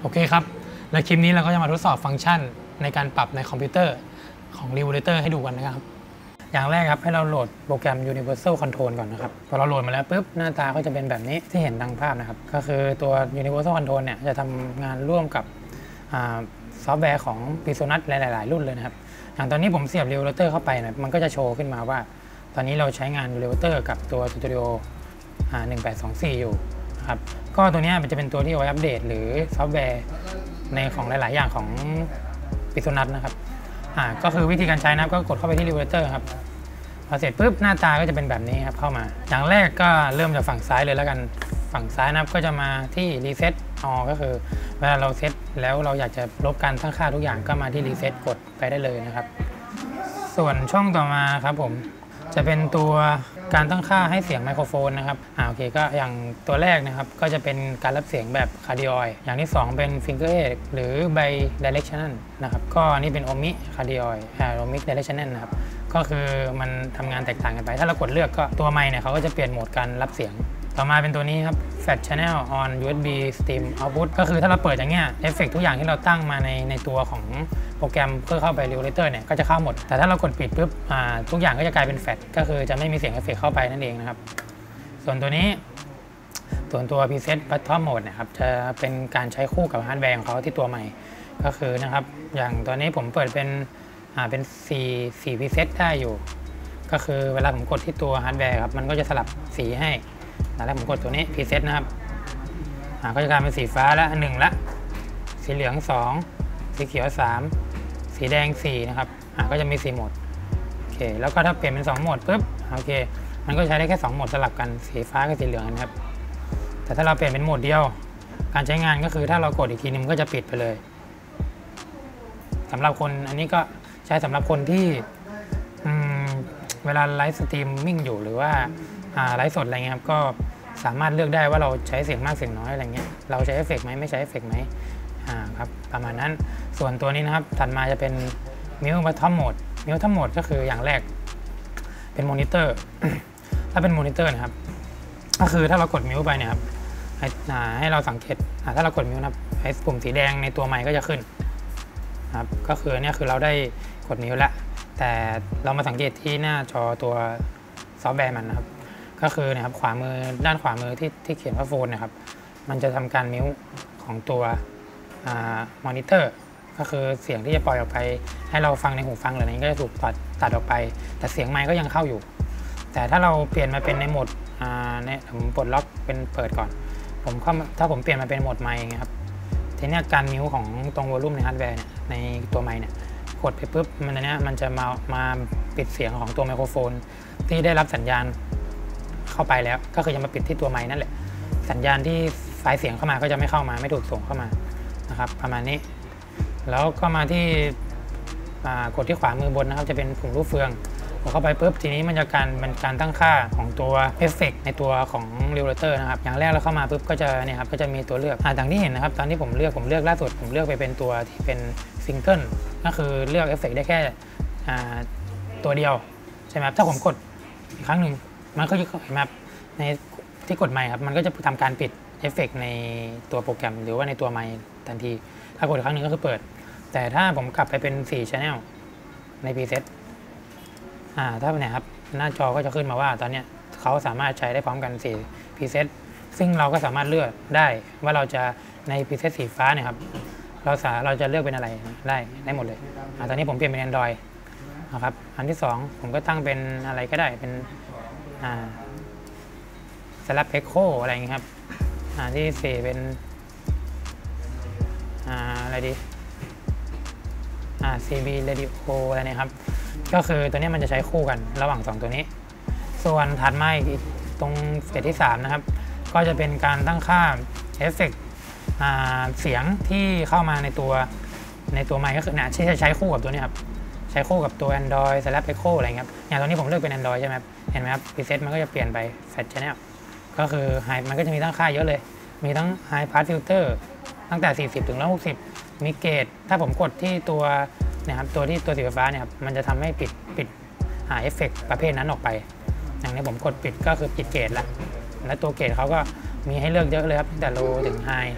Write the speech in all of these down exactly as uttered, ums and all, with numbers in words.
โอเคครับและคลิปนี้เราก็จะมาทดสอบฟังก์ชันในการปรับในคอมพิวเตอร์ของ Regulator ให้ดูกันนะครับอย่างแรกครับให้เราโหลดโปรแกรม Universal Control ก่อนนะครับพอเราโหลดมาแล้วปุ๊บหน้าตาก็จะเป็นแบบนี้ที่เห็นดังภาพนะครับก็คือตัว Universal Control เนี่ยจะทำงานร่วมกับซอฟต์แวร์ของ PreSonus หลายๆรุ่นเลยนะครับอย่างตอนนี้ผมเสียบ Regulator เข้าไปนะมันก็จะโชว์ขึ้นมาว่าตอนนี้เราใช้งาน Regulator กับตัว Studio หนึ่งแปดสองสี่อยู่นะครับก็ตัวนี้มันจะเป็นตัวที่เอาไว้อัปเดตหรือซอฟต์แวร์ในของหลายๆอย่างของ PreSonus นะครับอ่าก็คือวิธีการใช้นะครับก็กดเข้าไปที่ Regulator ครับพอเสร็จปุ๊บหน้าตาก็จะเป็นแบบนี้ครับเข้ามาอย่างแรกก็เริ่มจากฝั่งซ้ายเลยแล้วกันฝั่งซ้ายนะครับก็จะมาที่ Reset All ก็คือเวลาเราเซตแล้วเราอยากจะลบการตั้งค่าทุกอย่างก็มาที่ Reset กดไปได้เลยนะครับส่วนช่องต่อมาครับผมจะเป็นตัวการตั้งค่าให้เสียงไมโครโฟนนะครับอ่าโอเคก็อย่างตัวแรกนะครับก็จะเป็นการรับเสียงแบบคาร์ดิออยอย่างที่สองเป็น Fingerhead หรือ Bi Directional นะครับก็อันนี้เป็น Omic Cardioid อ่า Omic Directional นะครับก็คือมันทำงานแตกต่างกันไปถ้าเรากดเลือกก็ตัวไมค์เนี่ยเขาก็จะเปลี่ยนโหมดการรับเสียงต่อมาเป็นตัวนี้ครับ Fat Channel on ยู เอส บี Stream Output ก็คือถ้าเราเปิดอย่างเงี้ยเอฟเฟกทุกอย่างที่เราตั้งมาในในตัวของโปรแกรมเพื่อเข้าไป Regulator เนี่ยก็จะเข้าหมดแต่ถ้าเรากดปิดปุ๊บทุกอย่างก็จะกลายเป็นแฟลตก็คือจะไม่มีเสียงเอฟเฟกเข้าไปนั่นเองนะครับส่วนตัวนี้ส่วนตัว Preset Bottom Mode นะครับจะเป็นการใช้คู่กับฮาร์ดแวร์ของเขาที่ตัวใหม่ก็คือนะครับอย่างตัวนี้ผมเปิดเป็นอ่าเป็น4 4 Preset ได้อยู่ก็คือเวลาผมกดที่ตัวฮาร์ดแวร์ครับมันก็จะสลับสีให้แล้วผมกดตัวนี้ Preset นะครับอ่าก็จะกลายเป็นสีฟ้าละหนึ่งละสีเหลืองสองสีเขียวสามสีแดงสี่นะครับอ่าก็จะมีสี่โหมดโอเคแล้วก็ถ้าเปลี่ยนเป็นสองโหมดปุ๊บโอเคมันก็ใช้ได้แค่สองโหมดสลับกันสีฟ้ากับสีเหลืองนะครับแต่ถ้าเราเปลี่ยนเป็นโหมดเดียวการใช้งานก็คือถ้าเรากดอีกทีนึงก็จะปิดไปเลยสำหรับคนอันนี้ก็ใช้สำหรับคนที่เวลาไลฟ์สตรีมมิ่งอยู่หรือว่าไลฟ์สดอะไรเงี้ยครับก็สามารถเลือกได้ว่าเราใช้เสียงมากเสียงน้อยอะไรเงี้ยเราใช้เอฟเฟกต์ไหมไม่ใช้เอฟเฟกต์ไหมอ่าครับประมาณนั้นส่วนตัวนี้นะครับถัดมาจะเป็น Mute Bottom Mode Mute Bottom Mode ก็คืออย่างแรกเป็นมอนิเตอร์ถ้าเป็นมอนิเตอร์นะครับก็คือถ้าเรากด Mute ไปเนี่ยครับให้ให้เราสังเกตถ้าเรากด Mute นะครับไอ้ปุ่มสีแดงในตัวไมค์ก็จะขึ้นครับก็คือเนี่ยคือเราได้กด Mute แล้วแต่เรามาสังเกตที่หน้าจอตัวซอฟต์แวร์มันนะครับก็คือนะครับขวามือด้านขวามือที่ที่เขียนว่าโฟนนะครับมันจะทำการมิวของตัวมอนิเตอร์ก็คือเสียงที่จะปล่อยออกไปให้เราฟังในหูฟังหรืออะไรนี้ก็จะถูกตัดตัดออกไปแต่เสียงไมค์ก็ยังเข้าอยู่แต่ถ้าเราเปลี่ยนมาเป็นในโหมดเนี่ยผมปลดล็อกเป็นเปิดก่อนผมเข้าถ้าผมเปลี่ยนมาเป็นโหมดไมค์ครับทีนี้การมิวของตรงวอลลุ่มในฮาร์ดแวร์เนี่ยในตัวไมค์เนี่ยกดไปปุ๊บมันเนี้ยมันจะมามาปิดเสียงของตัวไมโครโฟนที่ได้รับสัญญาณเข้าไปแล้วก็คือจะมาปิดที่ตัวไมค์นั่นแหละสัญญาณที่ไฟล์เสียงเข้ามาก็จะไม่เข้ามาไม่ถูกส่งเข้ามานะครับประมาณนี้แล้วก็มาที่กดที่ขวามือบนนะครับจะเป็นปุ่มรูปเฟืองกดเข้าไปปุ๊บทีนี้มันจะการเป็นการตั้งค่าของตัวเอฟเฟกต์ในตัวของ Regulator นะครับอย่างแรกเราเข้ามาปุ๊บก็จะเนี่ยครับก็จะมีตัวเลือกอ่าอย่างที่เห็นนะครับตอนที่ผมเลือกผมเลือกล่าสุดผมเลือกไปเป็นตัวที่เป็นซิงเกิลก็คือเลือกเอฟเฟกต์ได้แค่ตัวเดียวใช่ไหมครับถ้าผมกดอีกครั้งหนึ่งมันก็จะเห็นไหมครับในที่กดไมค์ครับมันก็จะทำการปิดเอฟเฟกต์ในตัวโปรแกรมหรือว่าในตัวไมค์ทันทีถ้ากดอีกครั้งหนึ่งก็คือเปิดแต่ถ้าผมกลับไปเป็นสี่ Channel ใน Preset อ่าถ้าเนี่ยครับหน้าจอก็จะขึ้นมาว่าตอนนี้เขาสามารถใช้ได้พร้อมกันสี่ Preset ซึ่งเราก็สามารถเลือกได้ว่าเราจะใน Preset สีฟ้าเนี่ยครับเราสาเราจะเลือกเป็นอะไรได้ได้หมดเลยอ่าตอนนี้ผมเปลี่ยนเป็น Android นะครับอันที่สองผมก็ตั้งเป็นอะไรก็ได้เป็นอ่าSlap Echo อะไรอย่างนี้ครับอ่าที่สี่เป็นอ่าอะไรดีอ่า ซี บี Radio อะไรเนี่ยครับก็คือตัวนี้มันจะใช้คู่กันระหว่างสองตัวนี้ส่วนถัดมาอีกตรงเฟสที่สามนะครับก็จะเป็นการตั้งค่าเอฟเฟกต์เสียงที่เข้ามาในตัวในตัวไมค์ก็คือเนี่ยที่จะใช้คู่กับตัวนี้ครับใช้คู่กับตัว Android Slap Echo อะไรครับอย่างตอนนี้ผมเลือกเป็น Android ใช่ไหมครับเห็นไหมครับ Preset มันก็จะเปลี่ยนไป Fat Channel ก็คือ High มันก็จะมีตั้งค่าเยอะเลยมีทั้ง High Pass Filter ตั้งแต่สี่สิบถึงหนึ่งร้อยหกสิบมีเกจถ้าผมกดที่ตัวเนี่ยครับตัวที่ตัวสีฟ้าเนี่ยครับมันจะทำให้ปิดปิดหาเอฟเฟกต์ประเภทนั้นออกไปอย่างนี้ผมกดปิดก็คือปิดเกจละและตัวเกจเขาก็มีให้เลือกเยอะเลยครับตั้งแต่ low ถึง high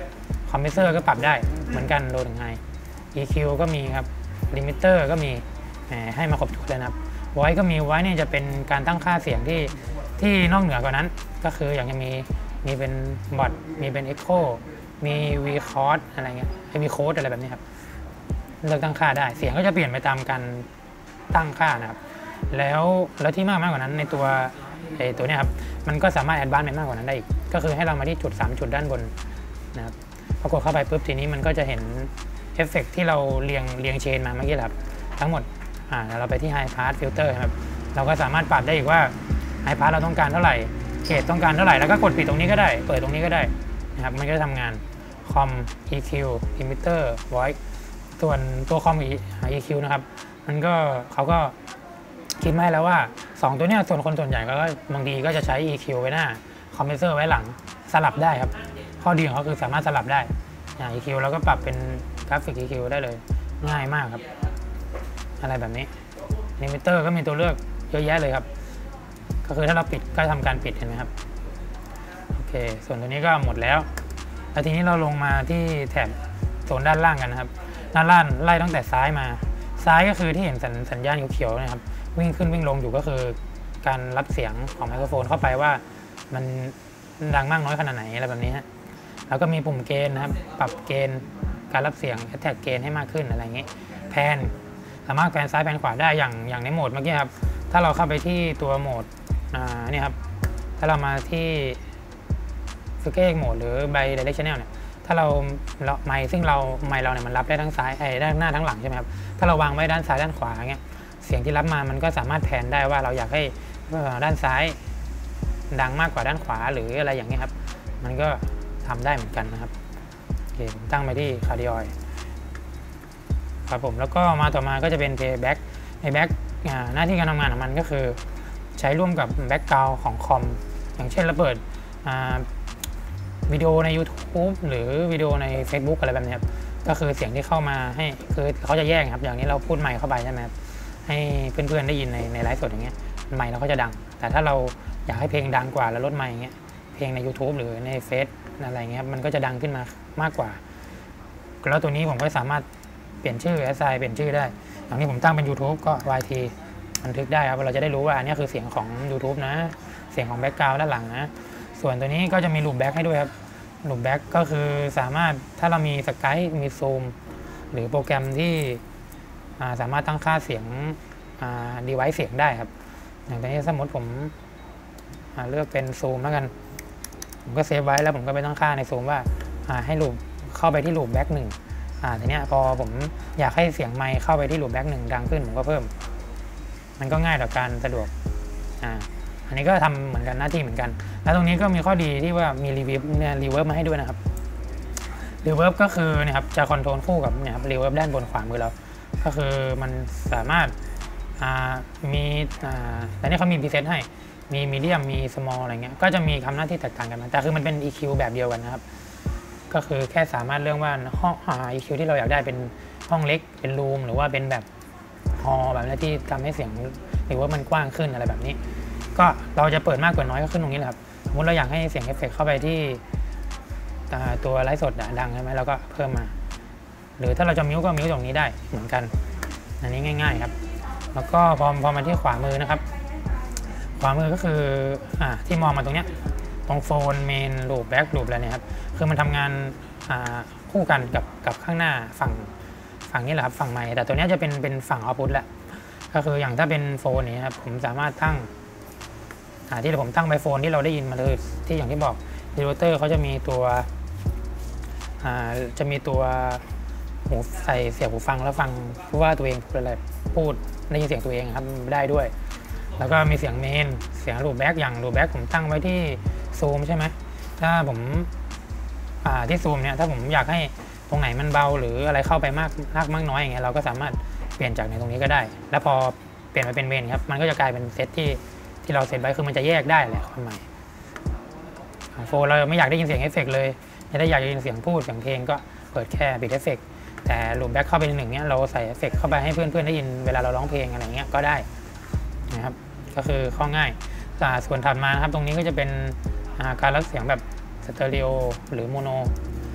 คอมเพรสเซอร์ก็ปรับได้เหมือนกันโลถึงไฮ อี คิว ก็มีครับลิมิเตอร์ก็มีให้มาครบทุกเลยนะครับไว้ก็มีไว้เนี่ยจะเป็นการตั้งค่าเสียงที่ที่นอกเหนือกว่านั้นก็คืออย่างจะมีมีเป็นบอทมีเป็น Echo มี V Chord อะไรเงี้ยให้มีโค้ดอะไรแบบนี้ครับเลือกตั้งค่าได้เสียงก็จะเปลี่ยนไปตามการตั้งค่านะครับแล้วแล้วที่มากมากกว่านั้นในตัวไอ้ตัวเนี้ยครับมันก็สามารถแอดวานซ์ไปมากกว่านั้นได้อีกก็คือให้เรามาที่จุดสามจุดด้านบนนะครับพอกดเข้าไปปุ๊บทีนี้มันก็จะเห็นเอฟเฟกต์ที่เราเรียงเรียงเชนมาเมื่อกี้ครับทั้งหมดอ่าเราไปที่ High Pass Filter ครับเราก็สามารถปรับได้อีกว่า High Pass เราต้องการเท่าไหร่เกจต้องการเท่าไหร่แล้วก็กดปิดตรงนี้ก็ได้เปิดตรงนี้ก็ได้นะครับมันก็จะทำงานคอม อี คิว Limiter Voice ส่วนตัวคอม อี คิว นะครับมันก็เขาก็คิดมาให้แล้วว่าสองตัวนี้ส่วนคนส่วนใหญ่ก็บางทีก็จะใช้ อี คิว ไว้หน้าคอมเพรสเซอร์ไว้หลังสลับได้ครับข้อดีของเขาคือสามารถสลับได้อย่าง อี คิว แล้วก็ปรับเป็นกราฟิก อี คิว ได้เลยง่ายมากครับอะไรแบบนี้ลิมิเตอร์ก็มีตัวเลือกเยอะแยะเลยครับก็คือถ้าเราปิดก็ทำการปิดเห็นไหมครับโอเคส่วนตัวนี้ก็หมดแล้วแล้วทีนี้เราลงมาที่แถบโซนด้านล่างกันนะครับด้านล่างไล่ตั้งแต่ซ้ายมาซ้ายก็คือที่เห็นสัญสัญญาณเขียวๆนะครับวิ่งขึ้นวิ่งลงอยู่ก็คือการรับเสียงของไมโครโฟนเข้าไปว่ามันดังมากน้อยขนาดไหนอะไรแบบนี้ฮะแล้วก็มีปุ่มเกณฑ์นะครับปรับเกณฑ์การรับเสียงแท็กเกณฑ์ให้มากขึ้นอะไรอย่างนี้แพนสามารถแพนซ้ายแพนขวาได้อย่างอย่างในโหมดเมื่อกี้ครับถ้าเราเข้าไปที่ตัวโหมดอ่านี่ครับถ้าเรามาที่สเกลโหมดหรือใบ Directional เนี่ยถ้าเราเราไมค์ซึ่งเราไมค์เราเนี่ยมันรับได้ทั้งซ้ายไอ้ด้านหน้าทั้งหลังใช่ไหมครับถ้าเราวางไว้ด้านซ้ายด้านขวาเงี้ยเสียงที่รับมามันก็สามารถแพนได้ว่าเราอยากให้ด้านซ้ายดังมากกว่าด้านขวาหรืออะไรอย่างนี้ครับมันก็ทำได้เหมือนกันนะครับโอเคผมตั้งไปที่คาร์ดิออยครับผมแล้วก็มาต่อมาก็จะเป็น Playback Playback หน้าที่การทำงานของมันก็คือใช้ร่วมกับแบ็กกราวด์ของคอมอย่างเช่นเราเปิดวิดีโอใน YouTube หรือวิดีโอใน Facebook อะไรแบบนี้ครับก็คือเสียงที่เข้ามาให้คือเขาจะแยกครับอย่างนี้เราพูดไมค์เข้าไปใช่ไหมครับให้เพื่อนๆได้ยินในในไลฟ์สดอย่างเงี้ยไมค์เราก็จะดังแต่ถ้าเราอยากให้เพลงดังกว่าแล้วลดไมค์อย่างเงี้ยเพลงใน YouTube หรือในเฟซอะไรเงี้ยมันก็จะดังขึ้นมามากกว่าแล้วตัวนี้ผมก็สามารถเปลี่ยนชื่อ assign เปลี่ยนชื่อได้อย่างนี้ผมตั้งเป็น YouTube ก็ วาย ที บันทึกได้ครับเราจะได้รู้ว่าอันนี้คือเสียงของ YouTube นะเสียงของแบ็กกราวด์ด้านหลังนะส่วนตัวนี้ก็จะมีลูปแบ็กให้ด้วยครับลูปแบ็กก็คือสามารถถ้าเรามีสกายมีซูมหรือโปรแกรมที่สามารถตั้งค่าเสียงดีไวซ์เสียงได้ครับอย่างตัวนี้สมมติผมเลือกเป็นซูมแล้วกันผมก็เซฟไว้แล้วผมก็ไปตั้งค่าในซูมว่าให้ลูปเข้าไปที่ลูปแบ็กหนึ่งทีนี้พอผมอยากให้เสียงไมค์เข้าไปที่ลูปแบ็กหนึ่งดังขึ้นผมก็เพิ่มมันก็ง่ายต่อการสะดวกอ่าอันนี้ก็ทำเหมือนกันหน้าที่เหมือนกันแล้วตรงนี้ก็มีข้อดีที่ว่ามีรีเวิร์บเนี่ยรีเวิร์บมาให้ด้วยนะครับรีเวิร์บก็คือเนี่ยครับจะคอนโทรลคู่กับเนี่ยครับรีเวิร์บด้านบนขวามือเราก็คือมันสามารถอ่ามีอ่าแต่นี่เขามีพรีเซตให้มีมีเดียมมีสมอลอะไรเงี้ยก็จะมีคำหน้าที่แตกต่างกันนะแต่คือมันเป็น อี คิว แบบเดียวกันนะครับก็คือแค่สามารถเลือกว่าห้อง อี คิว ที่เราอยากได้เป็นห้องเล็กเป็นรูมหรือว่าเป็นแบบฮอลแบบนี้ที่ทำให้เสียงหรือว่ามันกว้างขึ้นอะไรแบบนี้ก็เราจะเปิดมากกว่าน้อยก็ขึ้นตรงนี้แหละครับสมมติเราอยากให้เสียงเอฟเฟกต์เข้าไปที่ตัวไลฟ์สดดังใช่ไหมเราก็เพิ่มมาหรือถ้าเราจะมิวก็มิวตรงนี้ได้เหมือนกันอันนี้ง่ายๆครับแล้วก็พอพอมาที่ขวามือนะครับขวามือก็คืออ่าที่มองมาตรงเนี้ยตรงโฟนเมนลูปแบ็กลูปอะไรเนี่ยครับคือมันทำงานคู่กันกับกับข้างหน้าฝั่งฝั่งนี้แหละครับฝั่งไมค์แต่ตัวนี้จะเป็นเป็นฝั่งเอาท์พุตแหละก็คืออย่างถ้าเป็นโฟนนี้ครับผมสามารถตั้งที่ผมตั้งไมโฟนที่เราได้ยินมาเลยที่อย่างที่บอกรีโวเตอร์เขาจะมีตัวจะมีตัวหูใส่เสียบหูฟังแล้วฟังว่าตัวเองพูดอะไรพูดได้ยินเสียงตัวเองครับได้ด้วยแล้วก็มีเสียงเมนเสียงลูปแบ็กอย่างลูปแบ็กผมตั้งไว้ที่ซูมใช่ไหมถ้าผมที่ซูมเนี่ยถ้าผมอยากให้ตรงไหนมันเบาหรืออะไรเข้าไปมากมากมากน้อยอย่างเงี้ยเราก็สามารถเปลี่ยนจากในตรงนี้ก็ได้แล้วพอเปลี่ยนมาเป็นเมนครับมันก็จะกลายเป็นเซตที่ที่เราเซตไว้คือมันจะแยกได้แหละความหมายโฟนเราไม่อยากได้ยินเสียงเอฟเฟกต์เลยถ้าอยากได้ยินเสียงพูดเสียงเพลงก็เปิดแค่ปิดเอฟเฟกต์แต่ลูปแบ็กเข้าไปในหนึ่งเนี้ยเราใส่เอฟเฟกต์เข้าไปให้เพื่อนๆได้ยินเวลาเราร้องเพลงอะไรเงี้ยก็ได้นะครับก็คือข้อง่ายส่วนถัดมานะครับตรงนี้ก็จะเป็นการรับเสียงแบบสเตอริโอหรือโมโน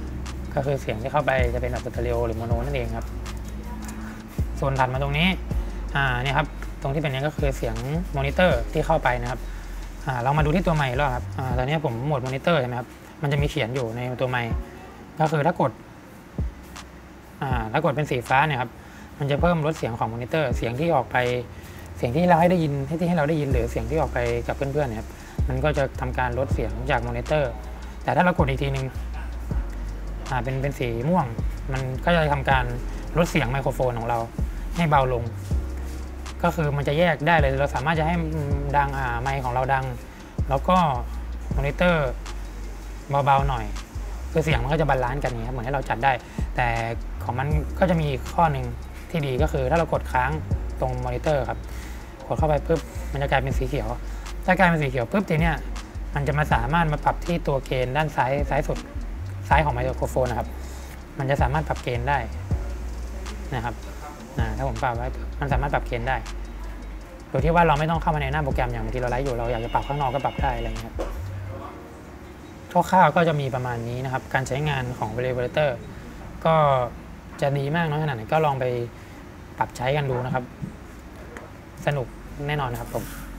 ก็คือเสียงที่เข้าไปจะเป็นแบบสเตอริโอหรือโมโนนั่นเองครับส่วนถัดมาตรงนี้อ่าเนี่ยครับตรงที่เป็นนี้ก็คือเสียงมอนิเตอร์ที่เข้าไปนะครับอ่าเรามาดูที่ตัวไมค์แล้วครับอ่าตอนนี้ผมโหมดมอนิเตอร์ใช่ไหมครับมันจะมีเขียนอยู่ในตัวไมค์ก็คือถ้ากดอ่าถ้ากดเป็นสีฟ้าเนี่ยครับมันจะเพิ่มลดเสียงของมอนิเตอร์เสียงที่ออกไปเสียงที่เราให้ได้ยินที่ให้เราได้ยินหรือเสียงที่ออกไปกับเพื่อนๆเนี่ยครับมันก็จะทำการลดเสียงจากมอนิเตอร์แต่ถ้าเรากดอีกทีนึงอ่าเป็นเป็นสีม่วงมันก็จะทำการลดเสียงไมโครโฟนของเราให้เบาลงก็คือมันจะแยกได้เลยเราสามารถจะให้ดังอ่าไมค์ของเราดังแล้วก็มอนิเตอร์เบาๆหน่อยคือเสียงมันก็จะบาลานซ์กันนี้ครับเหมือนให้เราจัดได้แต่ของมันก็จะมีข้อหนึ่งที่ดีก็คือถ้าเรากดค้างตรงมอนิเตอร์ครับกดเข้าไปปุ๊บมันจะกลายเป็นสีเขียวถ้ากลายเป็นสีเขียวปุ๊บทีเนี้ยมันจะมาสามารถมาปรับที่ตัวเกณฑ์ด้านซ้ายซ้ายสุดซ้ายของไมโครโฟนนะครับมันจะสามารถปรับเกณฑ์ได้นะครับถ้าผมปรับไว้มันสามารถปรับเกณฑ์ได้โดยที่ว่าเราไม่ต้องเข้ามาในหน้าโปรแกรมอย่างบางทีเราไลฟ์อยู่เราอยากจะปรับข้างนอกก็ปรับได้อะไรอย่างนี้ครับคร่าวๆก็จะมีประมาณนี้นะครับการใช้งานของ Regulator ก็จะดีมากน้อยขนาดไหนก็ลองไปปรับใช้กันดูนะครับสนุกแน่นอนนะครับผม